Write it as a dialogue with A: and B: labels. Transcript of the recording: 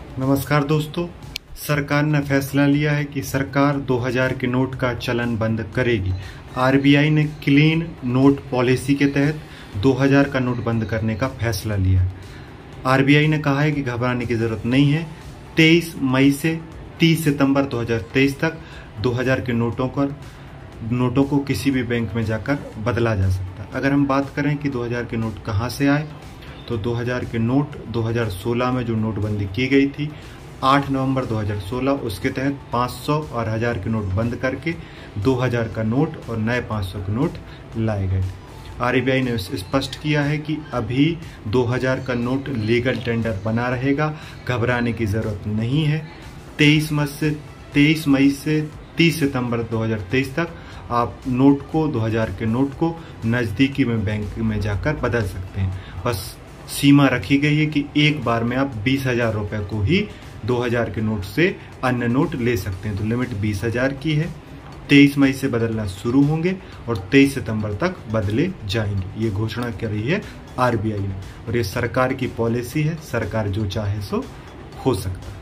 A: नमस्कार दोस्तों। सरकार ने फैसला लिया है कि सरकार 2000 के नोट का चलन बंद करेगी। आरबीआई ने क्लीन नोट पॉलिसी के तहत 2000 का नोट बंद करने का फैसला लिया है। आरबीआई ने कहा है कि घबराने की जरूरत नहीं है। 23 मई से 30 सितंबर 2023 तक 2000 के नोटों को किसी भी बैंक में जाकर बदला जा सकता है। अगर हम बात करें कि 2000 के नोट कहाँ से आए, तो 2000 के नोट 2016 में जो नोटबंदी की गई थी 8 नवंबर 2016, उसके तहत 500 और 1000 के नोट बंद करके 2000 का नोट और नए 500 के नोट लाए गए थे। आरबीआई ने स्पष्ट किया है कि अभी 2000 का नोट लीगल टेंडर बना रहेगा, घबराने की ज़रूरत नहीं है। 23 मई से 30 सितंबर 2023 तक आप 2000 के नोट को नज़दीकी में बैंक में जाकर बदल सकते हैं। बस सीमा रखी गई है कि एक बार में आप 20,000 रुपये को ही 2000 के नोट से अन्य नोट ले सकते हैं। तो लिमिट 20,000 की है। 23 मई से बदलना शुरू होंगे और 23 सितंबर तक बदले जाएंगे। ये घोषणा करी है आरबीआई ने और ये सरकार की पॉलिसी है। सरकार जो चाहे सो हो सकता है।